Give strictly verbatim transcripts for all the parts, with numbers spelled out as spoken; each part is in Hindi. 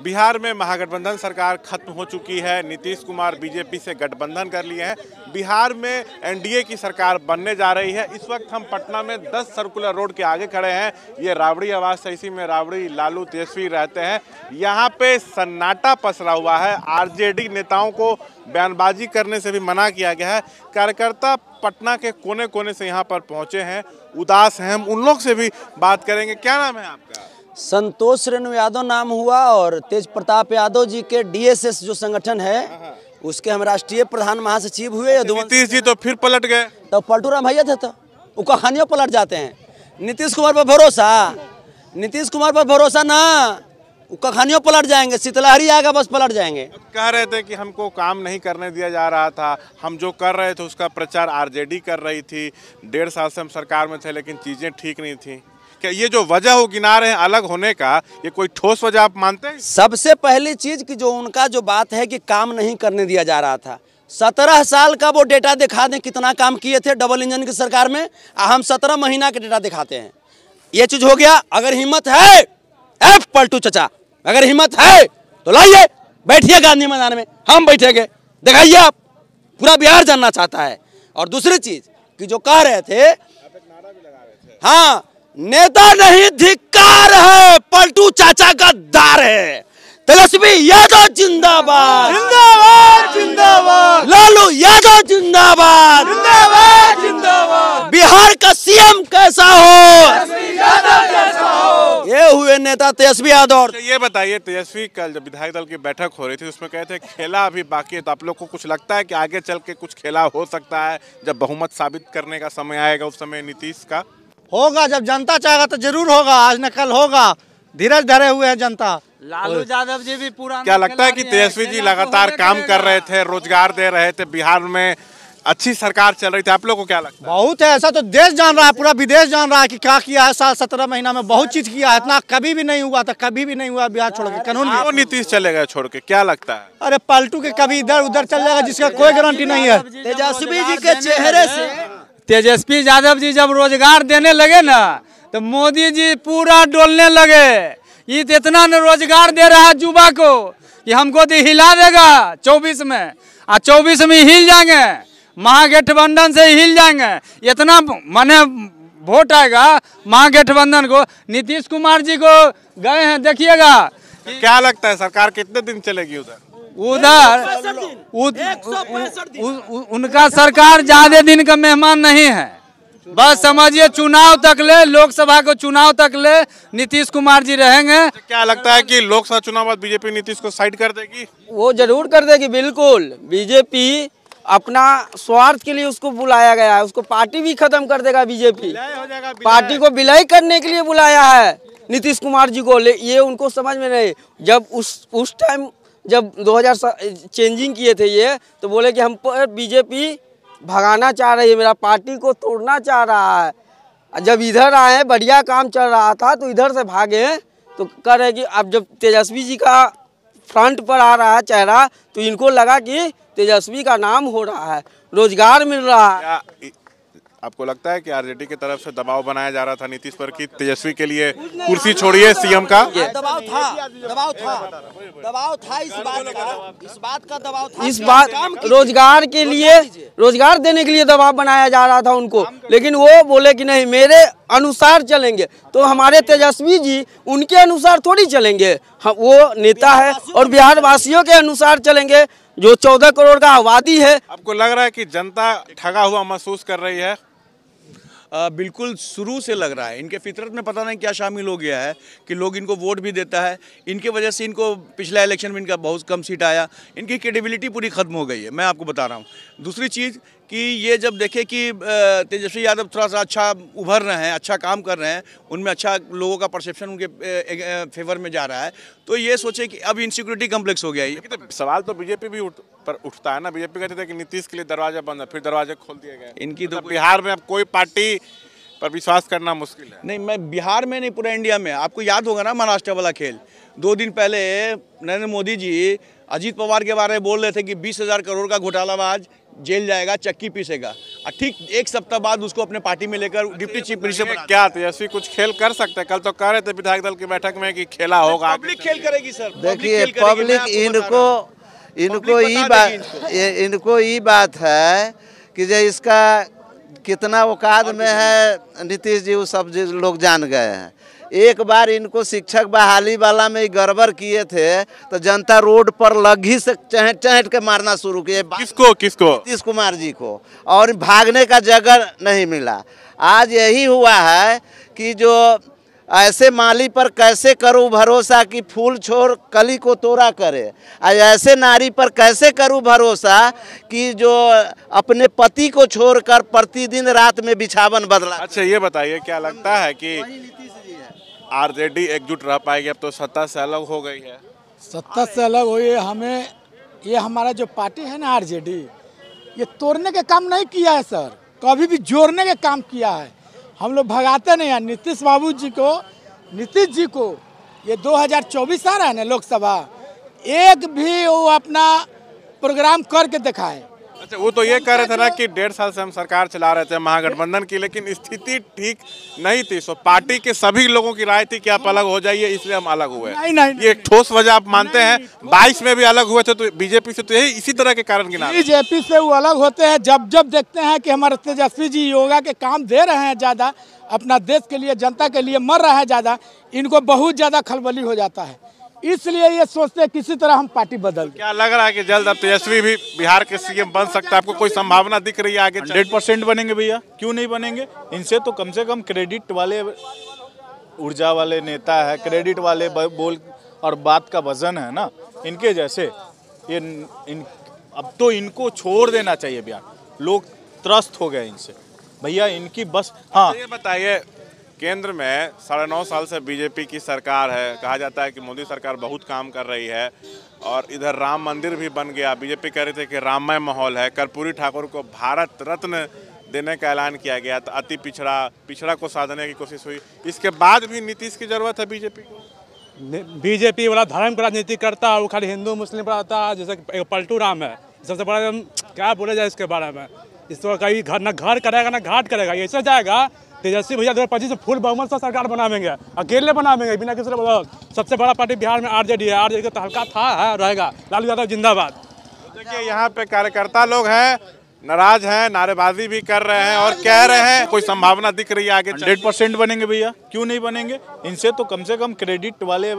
बिहार में महागठबंधन सरकार खत्म हो चुकी है। नीतीश कुमार बीजेपी से गठबंधन कर लिए हैं। बिहार में एनडीए की सरकार बनने जा रही है। इस वक्त हम पटना में दस सर्कुलर रोड के आगे खड़े हैं। ये राबड़ी आवास है, इसी में राबड़ी लालू तेजस्वी रहते हैं। यहाँ पे सन्नाटा पसरा हुआ है। आरजेडी नेताओं को बयानबाजी करने से भी मना किया गया है। कार्यकर्ता पटना के कोने कोने से यहाँ पर पहुँचे हैं, उदास हैं। हम उन लोग से भी बात करेंगे। क्या नाम है आपका? संतोष रेणु यादव नाम हुआ और तेज प्रताप यादव जी के डीएसएस जो संगठन है उसके हम राष्ट्रीय प्रधान महासचिव हुए। नीतीश जी तो फिर पलट गए। तो पलटूराम भैया थे, तो वो कहानियों पलट जाते हैं। नीतीश कुमार पर भरोसा नीतीश कुमार पर भरोसा ना, वो कहानियों पलट जाएंगे। शीतलहरी आएगा बस पलट जाएंगे। कह रहे थे कि हमको काम नहीं करने दिया जा रहा था, हम जो कर रहे थे उसका प्रचार आरजेडी कर रही थी। डेढ़ साल से हम सरकार में थे लेकिन चीजें ठीक नहीं थी। क्या ये जो वजह वो गिना रहे हैं अलग होने का, ये कोई ठोस वजह आप मानते हैं? सबसे पहली चीज की जो उनका जो बात है कि काम नहीं करने दिया जा रहा था, सत्रह साल का वो डेटा दिखा दें कितना काम किए थे डबल इंजन की सरकार में। हम सत्रह महीना के डेटा दिखाते हैं। ये चीज हो गया। अगर हिम्मत है एफ पलटू चचा, अगर हिम्मत है तो लाइए, बैठिए गांधी मैदान में, हम बैठेंगे, दिखाइए। आप पूरा बिहार जानना चाहता है। और दूसरी चीज कि जो कह रहे थे, हाँ नेता नहीं धिक्कार है, पलटू चाचा का दार है। तेजस्वी यादव जिंदाबाद जिंदाबाद जिंदाबाद, लालू यादव जिंदाबाद जिंदाबाद जिंदाबाद। बिहार का सीएम कैसा हो, तेजस्वी यादव जैसा हो। ये हुए नेता तेजस्वी यादव। ये बताइए, तेजस्वी कल जब विधायक दल की बैठक हो रही थी उसमें कहते हैं खेला अभी बाकी है, तो आप लोग को कुछ लगता है कि आगे चल के कुछ खेला हो सकता है जब बहुमत साबित करने का समय आएगा? उस समय नीतीश का होगा, जब जनता चाहेगा तो जरूर होगा। आज न कल होगा। धीरज धरे हुए है जनता। लालू यादव जी भी पूरा क्या लगता है कि तेजस्वी जी लगातार काम कर रहे थे, रोजगार दे रहे थे, बिहार में अच्छी सरकार चल रही थी? आप लोग को क्या लगता है? बहुत है, ऐसा तो देश जान रहा है, पूरा विदेश जान रहा है कि क्या किया है। साल सत्रह महीना में बहुत चीज किया है। इतना कभी भी नहीं हुआ था, कभी भी नहीं हुआ बिहार छोड़ के। कानून वो नीतीश चले गए छोड़ के, क्या लगता है? अरे पलटू के कभी इधर उधर चल जाएगा जिसका कोई गारंटी नहीं है। तेजस्वी जी के चेहरे से, तेजस्वी यादव जी जब रोजगार देने लगे ना तो मोदी जी पूरा डोलने लगे। ये तो इतना न रोजगार दे रहा है युवा को कि हमको तो हिला देगा चौबीस में, और चौबीस में हिल जाएंगे, महागठबंधन से हिल जाएंगे। इतना माने वोट आएगा महागठबंधन को। नीतीश कुमार जी को गए हैं, देखिएगा। क्या लगता है सरकार कितने दिन चलेगी उधर? उधर उनका सरकार ज्यादा दिन का मेहमान नहीं है। बस समझिए चुनाव तक ले, लोकसभा को चुनाव तक ले नीतीश कुमार जी रहेंगे। क्या लगता है कि लोकसभा चुनाव बाद बीजेपी नीतीश को साइड कर देगी? वो जरूर कर देगी, बिल्कुल। बीजेपी अपना स्वार्थ के लिए उसको बुलाया गया है, उसको पार्टी भी खत्म कर देगा। बीजेपी पार्टी को विलय करने के लिए बुलाया है नीतीश कुमार जी को। ये उनको समझ में नहीं। जब उस उस टाइम जब दो हज़ार चेंजिंग किए थे ये, तो बोले कि हम पर बीजेपी भगाना चाह रही है, मेरा पार्टी को तोड़ना चाह रहा है। जब इधर आए, बढ़िया काम चल रहा था तो इधर से भागे। तो कह रहे कि अब जब तेजस्वी जी का फ्रंट पर आ रहा है चेहरा, तो इनको लगा कि तेजस्वी का नाम हो रहा है, रोजगार मिल रहा है। आपको लगता है कि आरजेडी की तरफ से दबाव बनाया जा रहा था नीतीश पर कि तेजस्वी के लिए कुर्सी छोड़िए सीएम का? दबाव था दबाव था दबाव था इस बात का इस बात का दबाव था। इस बात रोजगार के लिए, रोजगार देने के लिए दबाव बनाया जा रहा था उनको। लेकिन वो बोले कि नहीं, मेरे अनुसार चलेंगे। तो हमारे तेजस्वी जी उनके अनुसार थोड़ी चलेंगे। हम वो नेता है और बिहार वासियों के अनुसार चलेंगे, जो चौदह करोड़ का आबादी है। आपको लग रहा है कि जनता ठगा हुआ महसूस कर रही है? आ, बिल्कुल शुरू से लग रहा है। इनके फितरत में पता नहीं क्या शामिल हो गया है कि लोग इनको वोट भी देता है। इनके वजह से इनको पिछला इलेक्शन में इनका बहुत कम सीट आया। इनकी क्रेडिबिलिटी पूरी खत्म हो गई है, मैं आपको बता रहा हूँ। दूसरी चीज़ कि ये जब देखे कि तेजस्वी यादव थोड़ा सा अच्छा उभर रहे हैं, अच्छा काम कर रहे हैं, उनमें अच्छा लोगों का परसेप्शन उनके फेवर में जा रहा है, तो ये सोचे कि अब इनसिक्योरिटी कम्प्लेक्स हो गया है। तो सवाल तो बीजेपी भी उठ, पर उठता है ना। बीजेपी कहते थे कि नीतीश के लिए दरवाजा बंद है, फिर दरवाजे खोल दिए गए। इनकी तो बिहार में अब कोई पार्टी पर विश्वास करना मुश्किल है। नहीं, मैं बिहार में नहीं, पूरा इंडिया में। आपको याद होगा ना महाराष्ट्र वाला खेल। दो दिन पहले नरेंद्र मोदी जी अजीत पवार के बारे में बोल रहे थे कि बीस हजार करोड़ का घोटालाबाज जेल जाएगा, चक्की पीसेगा और ठीक एक सप्ताह बाद उसको अपने पार्टी में लेकर डिप्टी चीफ मिनिस्टर बना। क्या तेजस्वी कुछ खेल कर सकते हैं? कल तो कह रहे थे विधायक दल की बैठक में कि खेला होगा। पब्लिक खेल करेगी सर। देखिए पब्लिक इनको इनको ये बात इनको ये बात है कि जो इसका कितना औकात में है नीतीश जी वो सब लोग जान गए हैं। एक बार इनको शिक्षक बहाली वाला में गड़बड़ किए थे तो जनता रोड पर लगी से चहट चहट के मारना शुरू किए। किसको किसको? नीतीश कुमार जी को। और भागने का जगह नहीं मिला। आज यही हुआ है कि जो ऐसे माली पर कैसे करूं भरोसा कि फूल छोड़ कली को तोड़ा करे, ऐसे नारी पर कैसे करूं भरोसा कि जो अपने पति को छोड़कर प्रतिदिन रात में बिछावन बदला। अच्छा ये बताइए, क्या लगता है कि आरजेडी एकजुट रह पाएगी? अब तो सत्ता से अलग हो गई है। सत्ता से अलग हुई है। हमें ये हमारा जो पार्टी है ना आरजेडी, ये तोड़ने के काम नहीं किया है सर, कभी भी जोड़ने के काम किया है। हम लोग भगाते नहीं हैं। नीतीश बाबू जी को नीतीश जी को ये दो हज़ार चौबीस आ रहा है ना लोकसभा, एक भी वो अपना प्रोग्राम करके दिखाए। अच्छा वो तो ये कह रहे थे ना कि डेढ़ साल से हम सरकार चला रहे थे महागठबंधन की, लेकिन स्थिति ठीक नहीं थी। सो पार्टी के सभी लोगों की राय थी कि आप अलग हो जाइए, इसलिए हम अलग हुए। नहीं नहीं ये एक ठोस वजह आप मानते हैं? बाईस में भी अलग हुए थे तो बीजेपी से, तो यही इसी तरह के कारण गिना। बीजेपी से वो अलग होते हैं जब जब देखते हैं कि हमारे तेजस्वी जी योगा के काम दे रहे हैं ज़्यादा, अपना देश के लिए जनता के लिए मर रहा है ज़्यादा, इनको बहुत ज़्यादा खलबली हो जाता है। इसलिए ये सोचते हैं किसी तरह हम पार्टी बदल। क्या लग रहा है कि जल्द अब तेजस्वी भी बिहार के सीएम बन सकता है? आपको कोई संभावना दिख रही है आगे? हंड्रेड परसेंट बनेंगे भैया, क्यों नहीं बनेंगे? इनसे तो कम से कम क्रेडिट वाले ऊर्जा वाले नेता है, क्रेडिट वाले बोल और बात का वजन है ना इनके जैसे। ये इन अब तो इनको छोड़ देना चाहिए बिहार। लोग त्रस्त हो गए इनसे भैया, इनकी बस। हाँ ये बताइए, केंद्र में साढ़े नौ साल से बीजेपी की सरकार है, कहा जाता है कि मोदी सरकार बहुत काम कर रही है, और इधर राम मंदिर भी बन गया। बीजेपी कह रही थी कि राममय माहौल है। कर्पूरी ठाकुर को भारत रत्न देने का ऐलान किया गया, तो अति पिछड़ा पिछड़ा को साधने की कोशिश हुई। इसके बाद भी नीतीश की जरूरत है बीजेपी को? बीजेपी वाला धर्म की राजनीति करता है, वो खाली हिंदू मुस्लिम पर आता है। जैसे पलटू राम है, सबसे बड़ा क्या बोले जाए इसके बारे में। इसको कहीं घर न घर करेगा ना घाट करेगा। ऐसा जाएगा तेजस्वी भैया दो हज़ार पच्चीस में फुल बहुमत से सरकार बनावेंगे, अकेले बनावेंगे बिना किसी बदौलत। सबसे बड़ा पार्टी बिहार में आरजेडी है। आरजेडी का तो हल्का था है, रहेगा। लालू यादव जिंदाबाद। देखिए यहाँ पे कार्यकर्ता लोग हैं, नाराज हैं, नारेबाजी भी कर रहे हैं और कह रहे हैं कोई संभावना दिख रही है आगे? हंड्रेड परसेंट बनेंगे भैया, क्यों नहीं बनेंगे? इनसे तो कम से कम क्रेडिट वाले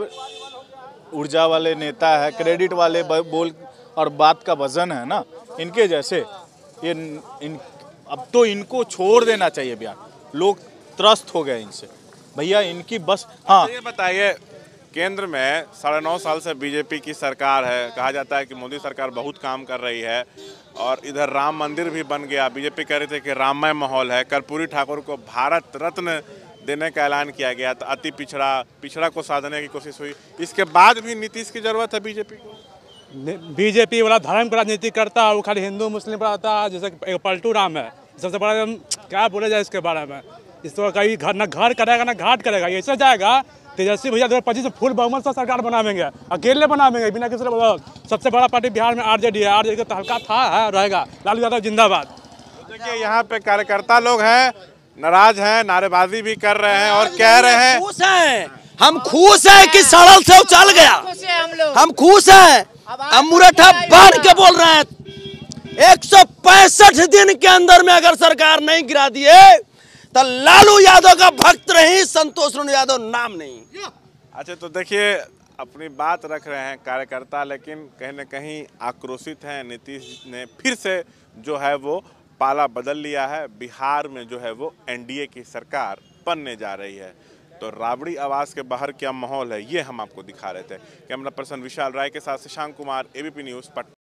ऊर्जा वाले नेता है, क्रेडिट वाले बोल और बात का वजन है ना इनके जैसे। ये इन अब तो इनको छोड़ देना चाहिए बिहार। लोग त्रस्त हो गए इनसे भैया, इनकी बस। हाँ ये बताइए, केंद्र में साढ़े नौ साल से बीजेपी की सरकार है, कहा जाता है कि मोदी सरकार बहुत काम कर रही है, और इधर राम मंदिर भी बन गया। बीजेपी कह रही थी कि राममय माहौल है। कर्पूरी ठाकुर को भारत रत्न देने का ऐलान किया गया, तो अति पिछड़ा पिछड़ा को साधने की कोशिश हुई। इसके बाद भी नीतीश की जरूरत है बीजेपी को? बीजेपी वाला धर्म की राजनीति करता है, वो खाली हिंदू मुस्लिम पर आता है। जैसे पलटू राम है, सबसे बड़ा क्या बोले जाए इसके बारे में। इसको कहीं घर न घर करेगा ना घाट करेगा। ऐसा जाएगा तेजस्वी भैया दो हज़ार पच्चीस में फुल बहुमत से सरकार बनावेंगे, अकेले बनावेंगे बिना किसी बदौलत। सबसे बड़ा पार्टी बिहार में आरजेडी है। आरजेडी का तो हल्का था है, रहेगा। लालू यादव जिंदाबाद। देखिए यहाँ पे कार्यकर्ता लोग हैं, नाराज हैं, नारेबाजी भी कर रहे हैं और कह रहे हैं खुश हैं। हम खुश हैं कि सड़क से चल गया। हम खुश हैं। हम मुरठा बांध के बोल रहे हैं, एक सौ पैंसठ दिन के अंदर में अगर सरकार नहीं गिरा दिए तो लालू यादव का भक्त रही, संतोष यादव नाम नहीं। अच्छा तो देखिए, अपनी बात रख रहे हैं कार्यकर्ता, लेकिन कहीं न कहीं आक्रोशित हैं। नीतीश ने फिर से जो है वो पाला बदल लिया है। बिहार में जो है वो एनडीए की सरकार बनने जा रही है। तो राबड़ी आवास के बाहर क्या माहौल है, ये हम आपको दिखा रहे थे। कैमरा पर्सन विशाल राय के साथ शशांक कुमार, एबीपी न्यूज़, पटना।